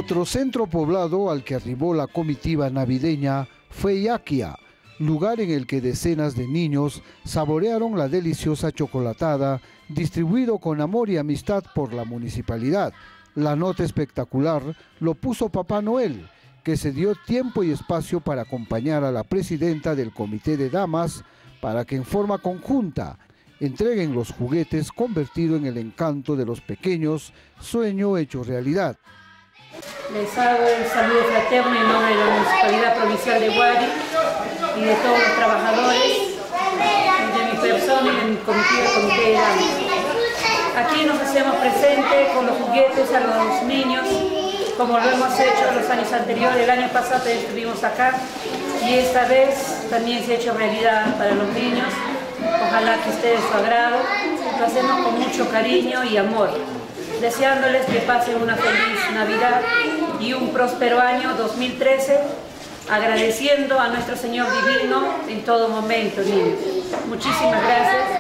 Otro centro poblado al que arribó la comitiva navideña fue Yaquia, lugar en el que decenas de niños saborearon la deliciosa chocolatada distribuido con amor y amistad por la municipalidad. La nota espectacular lo puso Papá Noel, que se dio tiempo y espacio para acompañar a la presidenta del Comité de Damas para que en forma conjunta entreguen los juguetes convertido en el encanto de los pequeños, sueño hecho realidad. Les hago el saludo fraterno en nombre de la Municipalidad Provincial de Huari y de todos los trabajadores, de mi persona y de mi comité de damas. Aquí nos hacemos presente con los juguetes a los niños, como lo hemos hecho los años anteriores. El año pasado también estuvimos acá y esta vez también se ha hecho realidad para los niños. Ojalá que esté de su agrado. Lo hacemos con mucho cariño y amor, deseándoles que pasen una feliz Navidad y un próspero año 2013, agradeciendo a nuestro Señor Divino en todo momento, niños. Muchísimas gracias.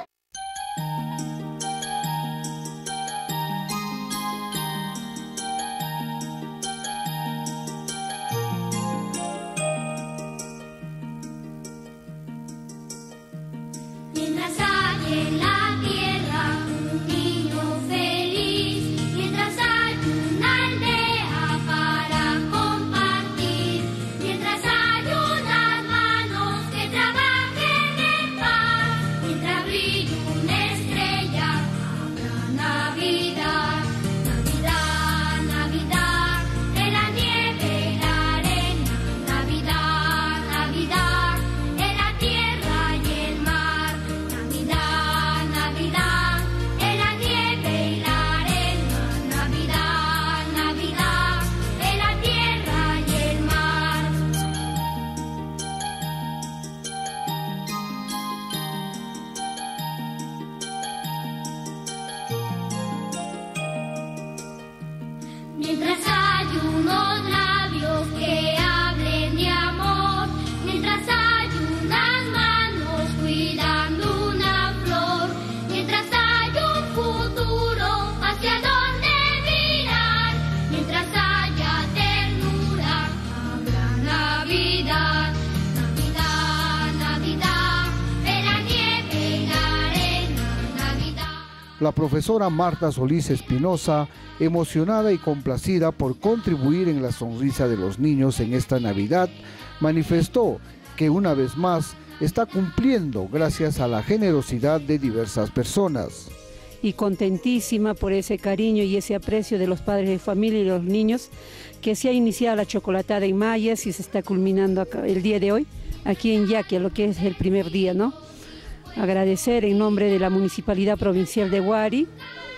Mientras hay en la tierra un niño feliz, mientras hay una aldea para compartir, mientras hay unas manos que trabajen en paz, mientras brille una estrella, habrá Navidad, Navidad, Navidad, en la nieve y la arena, Navidad, Navidad, en la tierra y el mar. Navidad, Navidad, en la nieve y la arena, Navidad, Navidad, en la tierra y el mar. Mientras hay unos labios que hablen de amor, mientras hay unas manos cuidando una flor, mientras hay un futuro hacia donde mirar, mientras haya ternura, habrá Navidad, Navidad, Navidad, en la nieve y la arena, Navidad. La profesora Marta Solís Espinosa, emocionada y complacida por contribuir en la sonrisa de los niños en esta Navidad, manifestó que una vez más está cumpliendo gracias a la generosidad de diversas personas. Y contentísima por ese cariño y ese aprecio de los padres de familia y los niños, que se ha iniciado la chocolatada en Mayas y se está culminando acá, el día de hoy, aquí en Yaquia, lo que es el primer día, ¿no? Agradecer en nombre de la Municipalidad Provincial de Huari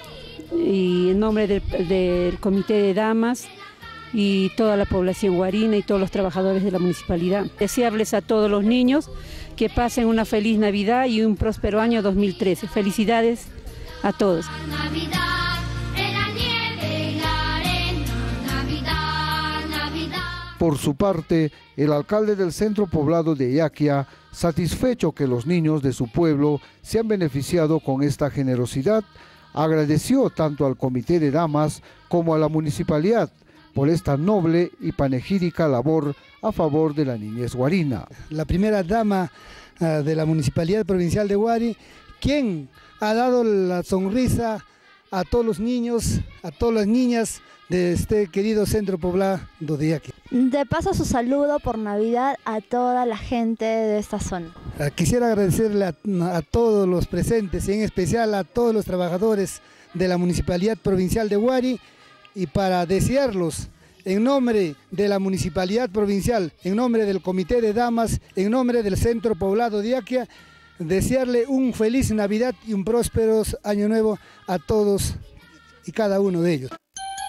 y en nombre del Comité de Damas y toda la población huarina y todos los trabajadores de la municipalidad. Desearles a todos los niños que pasen una feliz Navidad y un próspero año 2013. Felicidades a todos. Navidad, en la nieve y la arena, Navidad, Navidad. Por su parte, el alcalde del centro poblado de Yaquia, satisfecho que los niños de su pueblo se han beneficiado con esta generosidad, agradeció tanto al Comité de Damas como a la municipalidad por esta noble y panegírica labor a favor de la niñez huarina. La primera dama de la Municipalidad Provincial de Huari, quien ha dado la sonrisa a todos los niños, a todas las niñas de este querido centro poblado de Yaquia. De paso su saludo por Navidad a toda la gente de esta zona. Quisiera agradecerle a todos los presentes y en especial a todos los trabajadores de la Municipalidad Provincial de Huari, y para desearlos en nombre de la Municipalidad Provincial, en nombre del Comité de Damas, en nombre del centro poblado de Yaquia, desearle un feliz Navidad y un próspero año nuevo a todos y cada uno de ellos.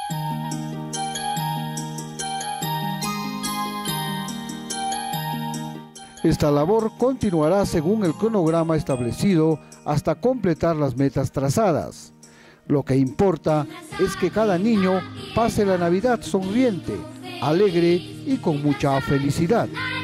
Esta labor continuará según el cronograma establecido hasta completar las metas trazadas. Lo que importa es que cada niño pase la Navidad sonriente, alegre y con mucha felicidad.